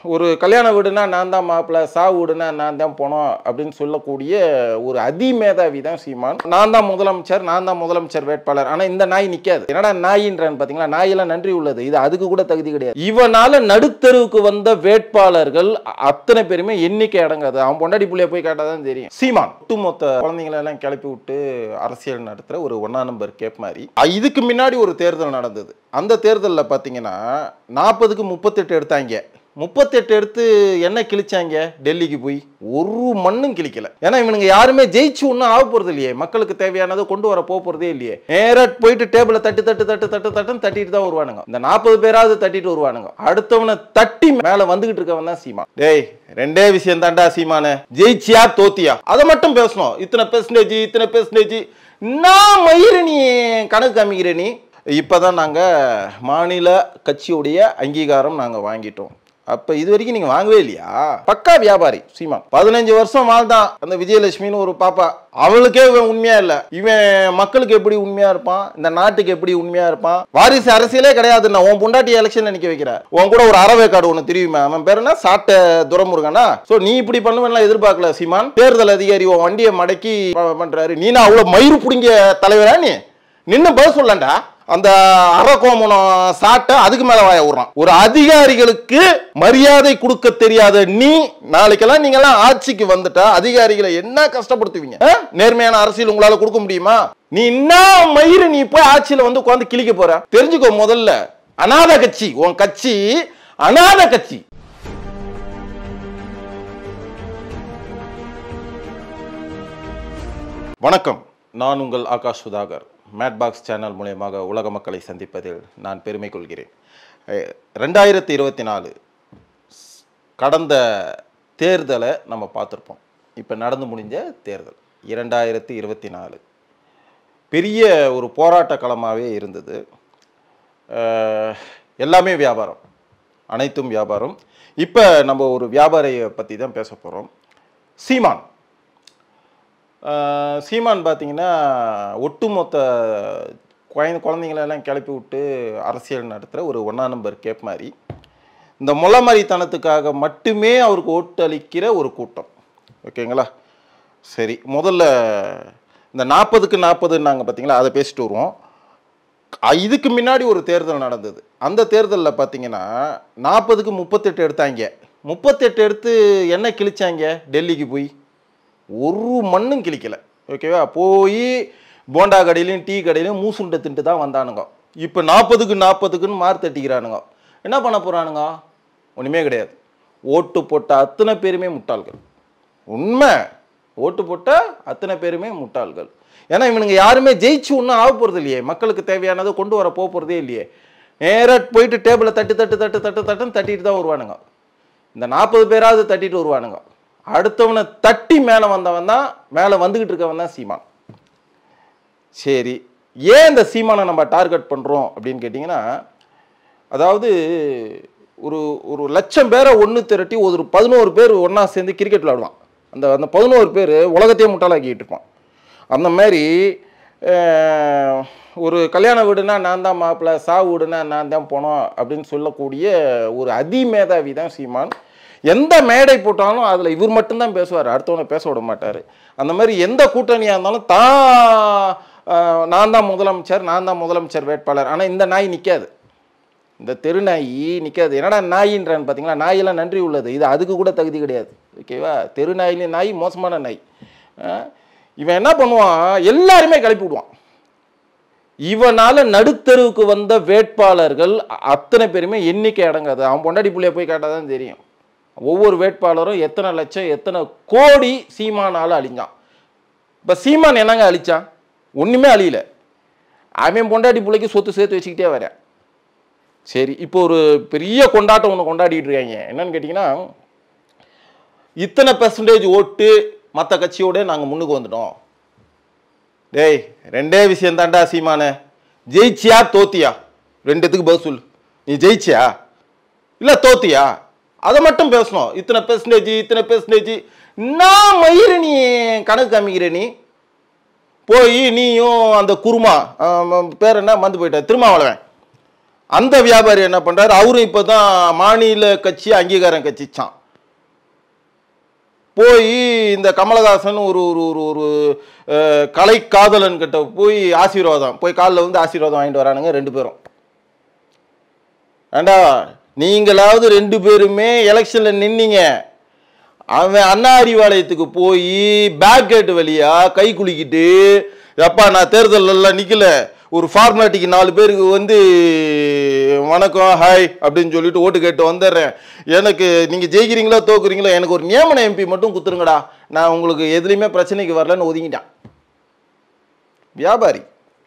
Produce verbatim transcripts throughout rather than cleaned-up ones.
ஒரு கல்யாண வீடுனா நான் தான் மாப்பிள்ளை, சா வீடுனா நான் தான் போனோம் அப்படின்னு சொல்லக்கூடிய ஒரு அதிமேதாவி தான் சீமான். நான் தான் முதலமைச்சர், நான் தான் முதலமைச்சர் வேட்பாளர். ஆனா இந்த நாய் நிக்காது. என்னடா நாயின்றான்னு பாத்தீங்களா? நாயெல்லாம் நன்றி உள்ளது, இது அதுக்கு கூட தகுதி கிடையாது. இவனால நடுத்தருவுக்கு வந்த வேட்பாளர்கள் அத்தனை பேருமே எண்ணிக்கை அடங்காது. அவன் பொண்டாடி புள்ளைய போய் கேட்டாதான் தெரியும். சீமான் ஒட்டுமொத்த குழந்தைங்களை எல்லாம் கிளப்பி விட்டு அரசியல் நடத்துற ஒரு ஒன்னா நம்பர் கேப் மாதிரி. இதுக்கு முன்னாடி ஒரு தேர்தல் நடந்தது. அந்த தேர்தலில் பார்த்தீங்கன்னா நாற்பதுக்கு முப்பத்தெட்டு எடுத்தாங்க. முப்பத்தெட்டு எடுத்து என்ன கிழிச்சாங்க? டெல்லிக்கு போய் ஒரு மண்ணும் கிழிக்கல. ஏன்னா இவனுங்க யாருமே ஜெயிச்சு ஒன்றும் ஆக போறது இல்லையே, மக்களுக்கு தேவையானதை கொண்டு வர போறதே இல்லையே. நேரா போயிட்டு டேபிள தட்டு தட்டு தட்டு தட்டு தட்டுன்னு தட்டிட்டு தான் வருவானுங்க. இந்த நாற்பது பேராவது தட்டிட்டு வருவானுங்க. அடுத்தவனை தட்டி மேல வந்துகிட்டு இருக்கவன் தான் சீமான். டேய், ரெண்டே விஷயம் தாண்டா சீமானு, ஜெயிச்சியா தோத்தியா அதை மட்டும் பேசணும். இத்தனை பெர்சன்டேஜ் இத்தனை பெர்சன்டேஜ் நான் மயிர நீ கணக்கு காமிக்கிற நீ. இப்பதான் நாங்க மாநில கட்சியுடைய அங்கீகாரம் நாங்க வாங்கிட்டோம். அப்ப இது வரைக்கும் நீங்க வாங்கவே இல்லையா? பக்கா வியாபாரி சீமான். பதினஞ்சு வருஷம் வாழ்ந்தான் அந்த விஜயலட்சுமின்னு ஒரு பாப்பா. அவளுக்கே இவன் உண்மையா இல்ல. இவன் மக்களுக்கு எப்படி உண்மையா இருப்பான், இந்த நாட்டுக்கு எப்படி உண்மையா இருப்பான்? வாரிசு அரசியலே கிடையாதுன்னா உன் பொண்டாட்டி எலெக்ஷன்ல நிக்க வைக்கிற. உன் கூட ஒரு அறவே கார்டு ஒண்ணு தெரியுமா? அவன் பேர் என்ன? சாட்ட துரைமுருகனா? சோ நீ இப்படி பண்ணுவேன்லாம் எதிர்பார்க்கல சீமான். தேர்தல் அதிகாரி உன் வண்டியை மடக்கி பண்றாரு. நீனா அவ்வளவு மயிறு புடிங்க தலைவரா? நீ நின்னு பதில் சொல்லண்டா. அந்த அறக்கோமனம் சாட்ட அதுக்கு மேல வாய விடுறான். ஒரு அதிகாரிகளுக்கு மரியாதை கொடுக்க தெரியாத நீ நாளைக்கெல்லாம் நீங்க எல்லாம் ஆட்சிக்கு வந்துட்டா அதிகாரிகளை என்ன கஷ்டப்படுத்துவீங்க? நேர்மையான அரசியல் உங்களால கொடுக்க முடியுமா? நீ என்ன மயிறு நீ போய் ஆட்சியில வந்து உட்கார்ந்து கிழிக்க போற? தெரிஞ்சுக்கோ. முதல்ல அநாத கட்சி உன் கட்சி, அநாத கட்சி. வணக்கம், நான் உங்கள் ஆகாஷ் சுதாகர். மேட்பாக்ஸ் சேனல் மூலமாக உலக மக்களை சந்திப்பதில் நான் பெருமை கொள்கிறேன். ரெண்டாயிரத்தி இருபத்தி நாலு கடந்த தேர்தலை நம்ம பார்த்துருப்போம். இப்போ நடந்து முடிஞ்ச தேர்தல் இரண்டாயிரத்தி இருபத்தி நாலு பெரிய ஒரு போராட்ட களமாகவே இருந்தது. எல்லாமே வியாபாரம், அனைத்தும் வியாபாரம். இப்போ நம்ம ஒரு வியாபாரியை பற்றி தான் பேச போகிறோம். சீமான். சீமான் பார்த்தீங்கன்னா ஒட்டுமொத்த குழந்தை குழந்தைங்களெல்லாம் கிளப்பி விட்டு அரசியல் நடத்துகிற ஒரு ஒன்றா நம்பர் கேப் மாதிரி. இந்த முளமரித்தனத்துக்காக மட்டுமே அவருக்கு ஓட்டு அளிக்கிற ஒரு கூட்டம். ஓகேங்களா? சரி, முதல்ல இந்த நாற்பதுக்கு நாற்பதுன்னு நாங்கள் பார்த்தீங்களா அதை பேசிட்டு வருவோம். இதுக்கு முன்னாடி ஒரு தேர்தல் நடந்தது. அந்த தேர்தலில் பார்த்தீங்கன்னா நாற்பதுக்கு முப்பத்தெட்டு எடுத்தாங்க. முப்பத்தெட்டு எடுத்து என்ன கிழிச்சாங்க? டெல்லிக்கு போய் ஒரு மண்ணும் கிழிக்கல. ஓகேவா? போய் போண்டா கடையிலையும் டீ கடையிலையும் மூசுண்டை தின்ட்டு தான் வந்தானுங்க. இப்போ நாற்பதுக்கு நாற்பதுக்குன்னு மாறு தட்டிக்கிறானுங்க. என்ன பண்ண போகிறானுங்க? ஒன்றுமே கிடையாது. ஓட்டு போட்ட அத்தனை பேருமே முட்டாள்கள். உண்மை, ஓட்டு போட்ட அத்தனை பேருமே முட்டாள்கள். ஏன்னா இவனுங்க யாருமே ஜெயிச்சு ஒன்றும் ஆக போகிறது இல்லையே, மக்களுக்கு தேவையானதை கொண்டு வர போகிறதே இல்லையே. நேராக போயிட்டு டேபிளை தட்டு தட்டு தட்டு தட்டு தட்டுன்னு தட்டிட்டு தான் வருவானுங்க. இந்த நாற்பது பேராவது தட்டிட்டு வருவானுங்க. அடுத்தவனை தட்டி மேலே வந்தவன் தான், மேலே வந்துக்கிட்டு இருக்கவன் தான் சீமான். சரி, ஏன் இந்த சீமானை நம்ம டார்கெட் பண்ணுறோம் அப்படின்னு கேட்டிங்கன்னா, அதாவது ஒரு ஒரு லட்சம் பேரை ஒன்று திரட்டி ஒரு பதினோரு பேர் ஒன்றா சேர்ந்து கிரிக்கெட் விளாடுவான். அந்த அந்த பதினோரு பேர் உலகத்தையே முட்டாளாக்கிட்டு இருப்பான். அந்த மாதிரி ஒரு கல்யாண வீடுனா நான் தான் மாப்பிள்ளை, சா வீடுனா நான் தான் போனோம் அப்படின்னு சொல்லக்கூடிய ஒரு அதிமேதாவி தான் சீமான். எந்த மேடை போட்டாலும் அதில் இவர் மட்டும்தான் பேசுவார், அடுத்தவனை பேச விட மாட்டார். அந்த மாதிரி எந்த கூட்டணியாக இருந்தாலும் தான் நான் தான் முதலமைச்சர், நான் தான் முதலமைச்சர் வேட்பாளர். ஆனால் இந்த நாய் நிற்காது, இந்த தெரு நாய் நிற்காது. என்னடா நாயின்றான்னு பார்த்தீங்களா? நாயெல்லாம் நன்றி உள்ளது, இது அதுக்கு கூட தகுதி கிடையாது. ஓகேவா? தெரு நாயிலே நாய் மோசமான நாய். இவன் என்ன பண்ணுவான்? எல்லாருமே கிளப்பி விடுவான். இவனால நடுத்தருவுக்கு வந்த வேட்பாளர்கள் அத்தனை பேருமே எண்ணிக்கை அடங்காது. அவன் பொண்டாடி புள்ளைய போய் கேட்டாதான் தெரியும். ஒவ்வொரு வேட்பாளரும் எத்தனை லட்சம் எத்தனை கோடி சீமானால அழிஞ்சான். இப்போ சீமான் என்னங்க அழிச்சான்? ஒன்றுமே அழியல. அவன் பொண்டாட்டி பிள்ளைக்கு சொத்து சேர்த்து வச்சுக்கிட்டே வர. சரி, இப்போ ஒரு பெரிய கொண்டாட்டம் ஒன்று கொண்டாடிட்டு இருக்காங்க. என்னன்னு கேட்டிங்கன்னா, இத்தனை பெர்சன்டேஜ் ஓட்டு மற்ற கட்சியோட நாங்கள் முன்னுக்கு வந்துட்டோம். டேய், ரெண்டே விஷயம் தாண்டா சீமானு, ஜெயிச்சியா தோத்தியா? ரெண்டுத்துக்கு பதில் சொல்லு. நீ ஜெயிச்சியா இல்லை தோத்தியா அதை மட்டும் பேசணும். இத்தனை பெர்சன்டேஜ் இத்தனை பெர்சன்டேஜ் நான் மயிர நீ கணக்கு காமிக்கிற நீ. போய் நீயும் அந்த குருமா பேர் என்ன மந்து போயிட்ட திருமாவளவன், அந்த வியாபாரி என்ன பண்றாரு, அவரும் இப்பதான் மாநில கட்சி அங்கீகாரம் கட்சிச்சான். போய் இந்த கமலஹாசன் ஒரு ஒரு ஒரு ஒரு கலை காதலன் கிட்ட போய் ஆசீர்வாதம் போய் காலில் வந்து ஆசீர்வாதம் வாங்கிட்டு வரானுங்க ரெண்டு பேரும். ஏண்டா நீங்களாவது ரெண்டு பேருமே எலெக்ஷன்ல நின்னீங்க, அவன் அண்ணா அறிவாலயத்துக்கு போய் பேக் கேட் வழியா கை குலுக்கிட்டு எப்பா நான் தேர்தல் எல்லாம் நிக்கல, ஒரு ஃபார்மாலிட்டிக்கு நாலு பேருக்கு வந்து வணக்கம் ஹாய் அப்படின்னு சொல்லிட்டு ஓட்டு கேட்டு வந்துடுறேன், எனக்கு நீங்க ஜெயிக்கிறீங்களோ தோக்குறீங்களோ எனக்கு ஒரு நியமன எம்பி மட்டும் குத்துருங்கடா, நான் உங்களுக்கு எதுலையுமே பிரச்சனைக்கு வரலன்னு ஒதுங்கிட்டான் வியாபாரி.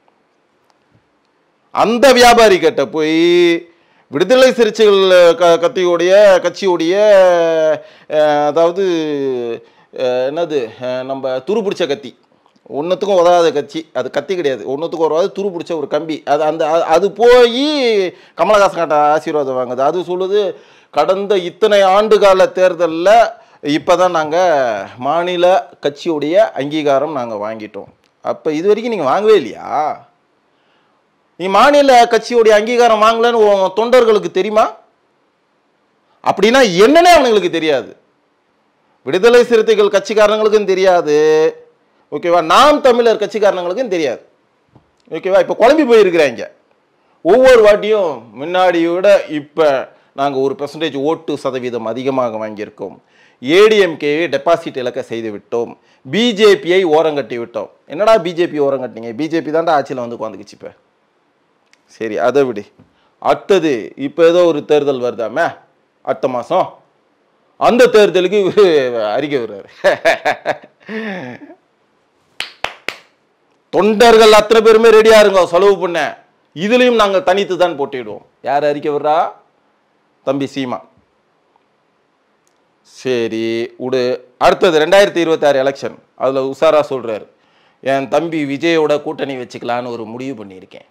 அந்த வியாபாரி கிட்ட போய் விடுதலை சிறுத்தைகள் கட்சியுடைய கட்சியுடைய அதாவது என்னது நம்ம துரு பிடிச்ச கத்தி, ஒன்றுத்துக்கும் உதவாத கட்சி, அது கத்தி கிடையாது, ஒன்றுத்துக்கும் உதவாது துரு பிடிச்ச ஒரு கம்பி, அது அந்த அது போய் கமலஹாசன் கிட்ட ஆசீர்வாதம் வாங்குது. அது சொல்லுது கடந்த இத்தனை ஆண்டு கால தேர்தலில் இப்போ தான் நாங்கள் மாநில கட்சியுடைய அங்கீகாரம் நாங்கள் வாங்கிட்டோம். அப்போ இது வரைக்கும் நீங்கள் வாங்கவே இல்லையா? நீ மாநில கட்சியுடைய அங்கீகாரம் வாங்கலன்னு தொண்டர்களுக்கு தெரியுமா? அப்படின்னா என்னன்னே அவனுங்களுக்கு தெரியாது, விடுதலை சிறுத்தைகள் கட்சிக்காரங்களுக்கும் தெரியாது, ஓகேவா, நாம் தமிழர் கட்சிக்காரங்களுக்கும் தெரியாது, ஓகேவா. இப்போ குழம்பி போயிருக்கிறாங்க. ஒவ்வொரு வாட்டியும் முன்னாடியோட இப்போ நாங்கள் ஒரு பெர்சன்டேஜ் ஓட்டு சதவீதம் அதிகமாக வாங்கியிருக்கோம், ஏடிஎம்கேயை டெபாசிட் இழக்க செய்து விட்டோம், பிஜேபியை ஓரங்கட்டி விட்டோம். என்னடா பிஜேபி ஓரங்கட்டினீங்க? பிஜேபி தான்டா ஆட்சியில் வந்து உட்காந்துக்குச்சு. இப்போ சரி அதை விடு. அடுத்தது இப்போ ஏதோ ஒரு தேர்தல் வருதாமே அடுத்த மாதம், அந்த தேர்தலுக்கு அறிக்கை விடுறாரு. தொண்டர்கள் அத்தனை பேருமே ரெடியா இருங்க செலவு பண்ண, இதுலயும் நாங்கள் தனித்து தான் போட்டிடுவோம். யார் அறிக்கை விடுறா? தம்பி சீமா. சரி விடு. அடுத்தது ரெண்டாயிரத்தி இருபத்தி ஆறு எலெக்ஷன், அதில் உஷாரா சொல்றாரு, என் தம்பி விஜயோட கூட்டணி வச்சுக்கலான்னு ஒரு முடிவு பண்ணியிருக்கேன்.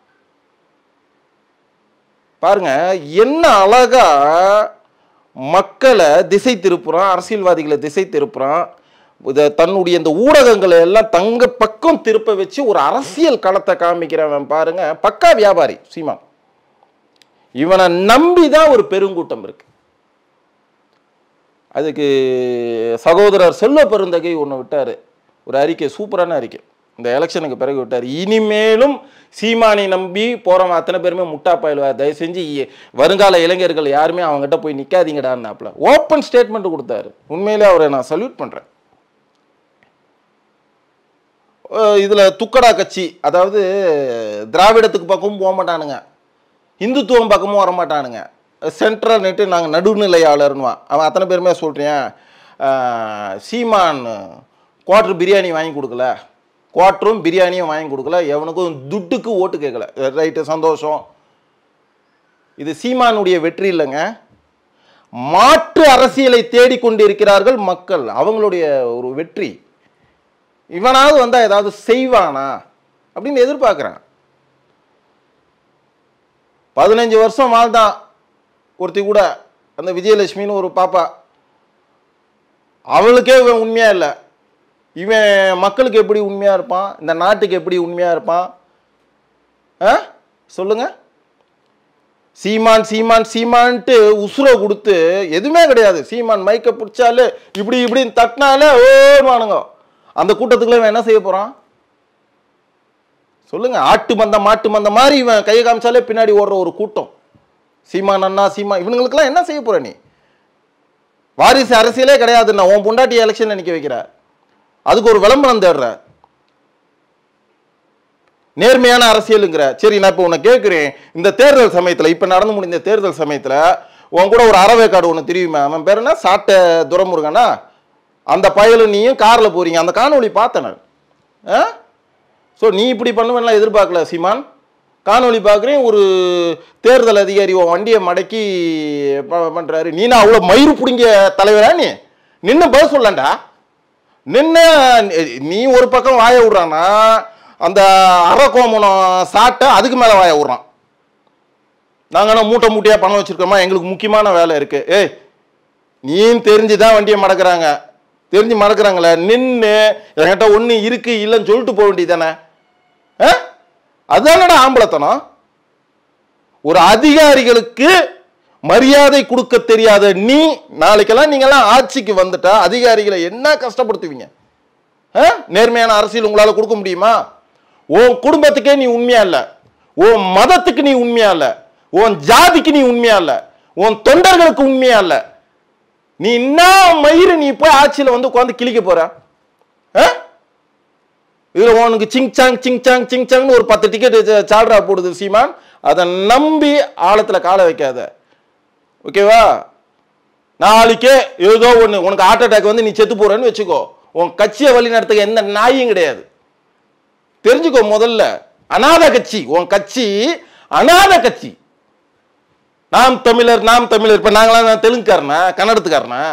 பாருங்க என்ன அழகா மக்களை திசை திருப்புறான், அரசியல்வாதிகளை திசை திருப்புறான், தன்னுடைய இந்த ஊடகங்களை எல்லாம் தங்க பக்கம் திருப்ப வச்சு ஒரு அரசியல் களத்தை காமிக்கிறவன் பாருங்க. பக்கா வியாபாரி சீமான். இவனை நம்பிதான் ஒரு பெருங்கூட்டம் இருக்கு. அதுக்கு சகோதரர் செல்வ பெருந்தகை ஒன்று விட்டாரு, ஒரு அறிக்கை, சூப்பரான அறிக்கை, இந்த எலெக்ஷனுக்கு பிறகு விட்டார். இனிமேலும் சீமானை நம்பி போறவன் அத்தனை பேருமே முட்டா பாயில்வார், தயவு செஞ்சு வருங்கால இளைஞர்கள் யாருமே அவங்ககிட்ட போய் நிக்காதீங்கடான்னாப்ல ஓப்பன் ஸ்டேட்மெண்ட் கொடுத்தாரு. உண்மையிலே அவரை நான் சல்யூட் பண்றேன். இதுல துக்கடா கட்சி, அதாவது திராவிடத்துக்கு பக்கமும் போக மாட்டானுங்க, இந்துத்துவம் பக்கமும் வரமாட்டானுங்க, சென்ட்ரல் நெட்டு நாங்கள் நடுநிலையாளர்னுவான். அவன் அத்தனை பேருமே சொல்கிறேன், சீமான் குவார்ட்ரு பிரியாணி வாங்கி கொடுக்கல, குவார்ட்டரும் பிரியாணியும் வாங்கி கொடுக்கல, எவனுக்கும் துட்டுக்கு ஓட்டு கேட்கல, ரைட்டு சந்தோஷம். இது சீமானுடைய வெற்றி இல்லைங்க, மாற்று அரசியலை தேடிக்கொண்டிருக்கிறார்கள் மக்கள், அவங்களுடைய ஒரு வெற்றி. இவனாவது வந்தா ஏதாவது செய்வானா அப்படின்னு எதிர்பார்க்குறான். பதினஞ்சு வருஷம் வாழ்ந்தான் ஒருத்தி கூட, அந்த விஜயலட்சுமின்னு ஒரு பாப்பா, அவளுக்கே இவன் உண்மையா இல்லை, இவன் மக்களுக்கு எப்படி உண்மையா இருப்பான், இந்த நாட்டுக்கு எப்படி உண்மையா இருப்பான் சொல்லுங்க. சீமான் சீமான் சீமான்ட்டு உசுரை கொடுத்து எதுவுமே கிடையாது. சீமான் மைக்க பிடிச்சாலே இப்படி இப்படின்னு தட்டினாலே ஓடுவானுங்க. அந்த கூட்டத்துக்குள்ள இவன் என்ன செய்ய போறான் சொல்லுங்க. ஆட்டு மந்த மாட்டு மந்த மாதிரி இவன் கை காமிச்சாலே பின்னாடி ஓடுற ஒரு கூட்டம். சீமான் அண்ணா சீமான் இவனுங்களுக்கெல்லாம் என்ன செய்ய போற நீ? வாரிசு அரசியலே கிடையாதுன்னா உன் பொண்டாட்டி எலெக்ஷன்ல நிக்க வைக்கிற, அதுக்கு ஒரு விளம்பரம் தேடுற, நேர்மையான அரசியலுங்கிற. சரி நான் இப்போ உன்னை கேட்கிறேன், இந்த தேர்தல் சமயத்தில், இப்போ நடந்து முடிந்த தேர்தல் சமயத்தில் உன் கூட ஒரு அறவேக்காடு ஒன்று தெரியுமா, அவன் பேர் என்ன, சாட்டை துரைமுருகனா, அந்த பயலும் நீயும் காரில் போறீங்க, அந்த காணொலி பார்த்தேன். ஸோ நீ இப்படி பண்ணுவேன்லாம் எதிர்பார்க்கல சீமான். காணொலி பார்க்குறேன், ஒரு தேர்தல் அதிகாரி உன் வண்டியை மடக்கி பண்ணுறாரு. நீனா அவ்வளோ மயிறு பிடிங்க தலைவரா? நீ நின்று பதில் சொல்லண்டா. நின்று நீ ஒரு பக்கம் வாய விடுறான்னா, அந்த அறக்கோமனம் சாட்டை அதுக்கு மேலே வாய விடுறான். நாங்கள் மூட்டை மூட்டையாக பணம் வச்சுருக்கோமா, எங்களுக்கு முக்கியமான வேலை இருக்குது. ஏய் நீன்னு தெரிஞ்சு தான் வண்டியை மடக்கிறாங்க, தெரிஞ்சு மடக்கிறாங்களே, நின்று என்கிட்ட ஒன்று இருக்கு இல்லைன்னு சொல்லிட்டு போக வேண்டியது தானே. அதுதானடா ஆம்பளத்தனம். ஒரு அதிகாரிகளுக்கு மரியாதை கொடுக்க தெரியாத நீ நாளைக்கெல்லாம் நீங்கெல்லாம் ஆட்சிக்கு வந்துட்டா அதிகாரிகளை என்ன கஷ்டப்படுத்துவீங்க? நேர்மையான அரசியல் உங்களால கொடுக்க முடியுமா? உன் குடும்பத்துக்கே நீ உண்மையா இல்ல, உன் மதத்துக்கு நீ உண்மையா இல்ல, உன் ஜாதிக்கு நீ உண்மையா இல்ல, உன் தொண்டர்களுக்கு உண்மையா இல்ல, நீ என்ன மயிறு நீ போய் ஆட்சியில வந்து உட்காந்து கிளிக்க போற? இதுல உனக்கு sing song sing song sing சாங்னு ஒரு பத்து டிக்கெட் சால்ரா போடுது சீமான். அதை நம்பி ஆழத்துல காலை வைக்காத. ஓகேவா? நாளைக்கே ஏதோ ஒண்ணு உனக்கு ஹார்ட் அட்டாக் வந்து நீ செத்து போறன்னு வச்சுக்கோ, உன் கட்சியை வழி நடத்துக்க எந்த நாயும் கிடையாது. தெரிஞ்சுக்கோ. முதல்ல அநாத கட்சி, உன் கட்சி அநாத கட்சி. நாம் தமிழர் நாம் தமிழர். இப்ப நாங்களாம் தெலுங்குக்காரனா கன்னடத்துக்காரனா?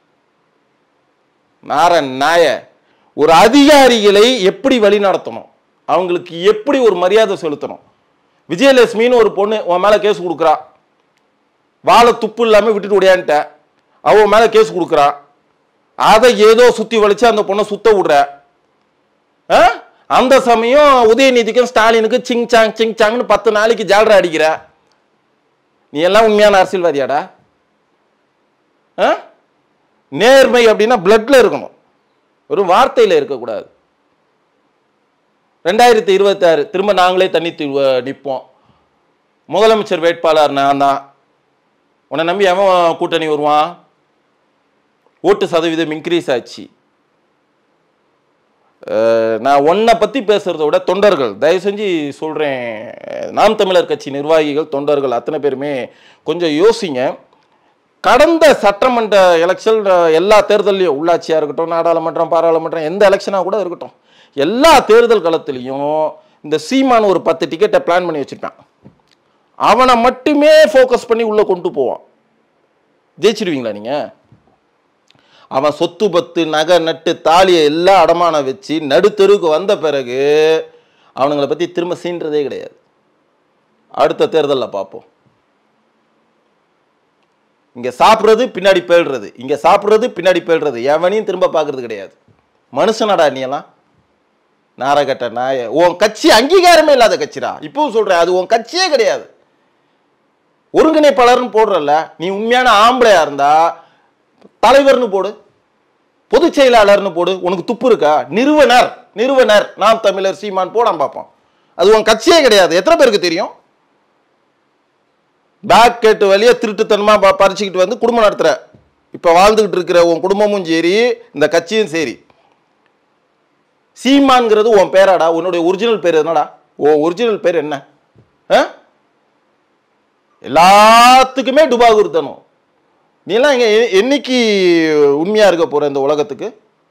நார நாய. ஒரு அதிகாரிகளை எப்படி வழி நடத்தணும், அவங்களுக்கு எப்படி ஒரு மரியாதை செலுத்தணும். விஜயலட்சுமின்னு ஒரு பொண்ணு உன் மேல கேஸ் கொடுக்குறா, வாழை துப்பு இல்லாம விட்டுட்டு ஓடியான்ட்ட, அவ மேல கேஸ் கொடுக்குறா, அதை ஏதோ சுத்தி வலிச்சு அந்த பொண்ணை சுத்த விடுற. அந்த சமயம் உதயநிதிக்கும் ஸ்டாலினுக்கு சிங் சாங் சிங் சாங்னு பத்து நாளைக்கு ஜால்ரா அடிக்கிற. நீ எல்லாம் உண்மையான அரசியல்வாதியாடா? நேர்மை அப்படின்னா பிளட்ல இருக்கணும், ஒரு வார்த்தையில இருக்கக்கூடாது. ரெண்டாயிரத்தி இருபத்தி ஆறு திரும்ப நாங்களே தண்ணி நிற்போம். முதலமைச்சர் வேட்பாளர் நான் தான். உன்னை நம்பி அவன் கூட்டணி வருவான்? ஓட்டு சதவீதம் இன்க்ரீஸ் ஆச்சு. நான் ஒன்றை பற்றி பேசுகிறத விட தொண்டர்கள், தயவு செஞ்சு சொல்கிறேன், நாம் தமிழர் கட்சி நிர்வாகிகள் தொண்டர்கள் அத்தனை பேருமே கொஞ்சம் யோசிங்க. கடந்த சட்டமன்ற எலெக்ஷன் எல்லா தேர்தலையும், உள்ளாட்சியாக இருக்கட்டும், நாடாளுமன்றம், பாராளுமன்றம், எந்த எலெக்ஷனாக கூட இருக்கட்டும், எல்லா தேர்தல் களத்திலையும் இந்த சீமான் ஒரு பத்து டிக்கெட்டை பிளான் பண்ணி வச்சுருக்கான். அவனை மட்டுமே ஃபோக்கஸ் பண்ணி உள்ளே கொண்டு போவான். ஜெயிச்சிடுவீங்களா நீங்கள்? அவன் சொத்து பத்து நகை நட்டு தாலியை எல்லாம் அடமானம் வச்சு நடுத்தெருவுக்கு வந்த பிறகு அவனுங்களை பற்றி திரும்ப சீன்றதே கிடையாது. அடுத்த தேர்தலில் பார்ப்போம். இங்கே சாப்பிட்றது பின்னாடி போயிடுறது, இங்கே சாப்பிட்றது பின்னாடி போயிடுறது, எவனையும் திரும்ப பார்க்கறது கிடையாது. மனுஷனாடா நீ எல்லாம்? நாரகட்ட நாய. உன் கட்சி அங்கீகாரமே இல்லாத கட்சிடா. இப்பவும் சொல்கிறேன், அது உன் கட்சியே கிடையாது. ஒருங்கிணைப்பாளர்னு போடுறல, நீ உண்மையான ஆம்பளையா இருந்தா தலைவர்னு போடு, பொதுச் செயலாளர்னு போடு. உனக்கு துப்பு இருக்கா? நிறுவனர் நிறுவனர் நாம் தமிழர் சீமான் போடாம பார்ப்போம். அது உன் கட்சியே கிடையாது. எத்தனை பேருக்கு தெரியும்? பேக் கேட்டு வழியா திருட்டுத்தனமா பறிச்சுக்கிட்டு வந்து குடும்பம் நடத்துற, இப்ப வாழ்ந்துகிட்டு இருக்கிற உன் குடும்பமும் சரி, இந்த கட்சியும் சரி. சீமான்ங்கிறது உன் பேராடா? உன்னுடைய ஒரிஜினல் பேர் என்னடா? உன் ஒரிஜினல் பேர் என்ன? எல்லாத்துக்குமே டுபாகுறுத்தணும். நீ எல்லாம் இங்க என்னைக்கு உண்மையா இருக்க போற இந்த உலகத்துக்கு?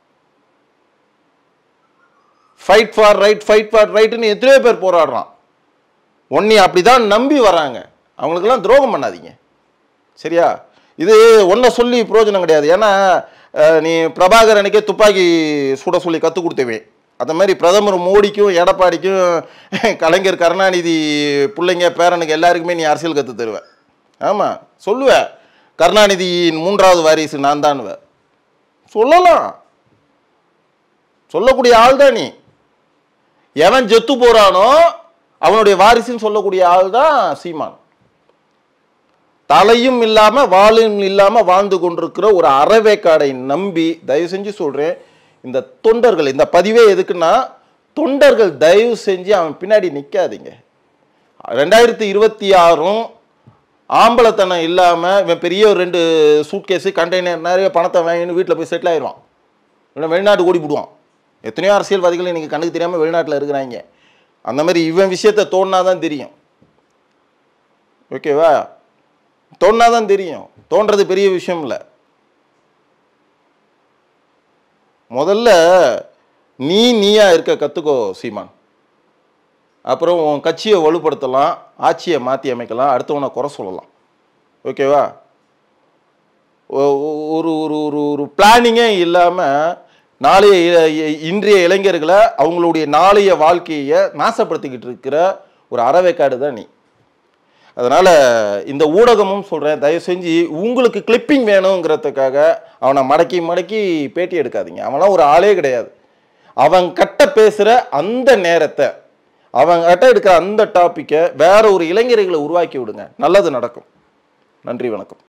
Fight for right, fight for ரைட்னு எத்தனையோ பேர் போராடுறான். ஒன்னி அப்படிதான் நம்பி வராங்க. அவங்களுக்கெல்லாம் துரோகம் பண்ணாதீங்க, சரியா? இது ஒன்றை சொல்லி பிரயோஜனம் கிடையாது. ஏன்னா நீ பிரபாகரனுக்கே துப்பாக்கி சுட சொல்லி கற்றுக் கொடுத்தவே, அந்த மாதிரி பிரதமர் மோடிக்கும் எடப்பாடிக்கும் கலைஞர் கருணாநிதி பிள்ளைங்க பேரனுக்கு எல்லாருக்குமே நீ அரசியல் கற்று தருவ. ஆமாம் சொல்லுவ, கருணாநிதியின் மூன்றாவது வாரிசு நான் தானுவ. சொல்லலாம், சொல்லக்கூடிய ஆள் தான் நீ. எவன் செத்து போறானோ அவனுடைய வாரிசுன்னு சொல்லக்கூடிய ஆள் தான் சீமான். தலையும் இல்லாம வாழும் இல்லாம வாழ்ந்து கொண்டிருக்கிற ஒரு அறவேக்காடை நம்பி, தயவு செஞ்சு சொல்றேன், இந்த தொண்டர்கள், இந்த பதிவே எதுக்குன்னா, தொண்டர்கள் தயவு செஞ்சு அவன் பின்னாடி நிற்காதீங்க. ரெண்டாயிரத்தி இருபத்தி ஆறும் ஆம்பளத்தனம் இல்லாம இவன் பெரிய ஒரு ரெண்டு சூட்கேஸு கண்டெய்னர் நிறைய பணத்தை வாங்கின்னு வீட்டில் போய் செட்டில் ஆயிடுவான், இல்லை வெளிநாட்டு ஓடி போடுவான். எத்தனையோ அரசியல்வாதிகள் இன்னைக்கு கண்ணுக்கு தெரியாமல் வெளிநாட்டில் இருக்கிறாங்க. அந்த மாதிரி இவன் விஷயத்தை தோணுனாதான் தெரியும். ஓகேவா? தோணுனாதான் தெரியும். தோன்றது பெரிய விஷயம் இல்லை. முதல்ல நீ நீயா இருக்க கற்றுக்கோ சீமான். அப்புறம் உன் கட்சியை வலுப்படுத்தலாம், ஆட்சியை மாற்றி அமைக்கலாம், அடுத்தவனை குறை சொல்லலாம். ஓகேவா? ஒரு ஒரு ஒரு ஒரு பிளானிங்கே இல்லாமல் நாளைய இன்றைய இளைஞர்களை அவங்களுடைய நாளைய வாழ்க்கையை நாசப்படுத்திக்கிட்டு இருக்கிற ஒரு அறவேக்காடு தான் நீ. அதனால் இந்த ஊடகமும் சொல்கிறேன், தயவு செஞ்சு உங்களுக்கு கிளிப்பிங் வேணுங்கிறதுக்காக அவனை மடக்கி மடக்கி பேட்டி எடுக்காதீங்க. அவன்லாம் ஒரு ஆளே கிடையாது. அவன் கட்ட பேசுகிற அந்த நேரத்தை, அவங்ககிட்ட எடுக்கிற அந்த டாப்பிக்கை வேற ஒரு இளைஞர்களை உருவாக்கி விடுங்க, நல்லது நடக்கும். நன்றி, வணக்கம்.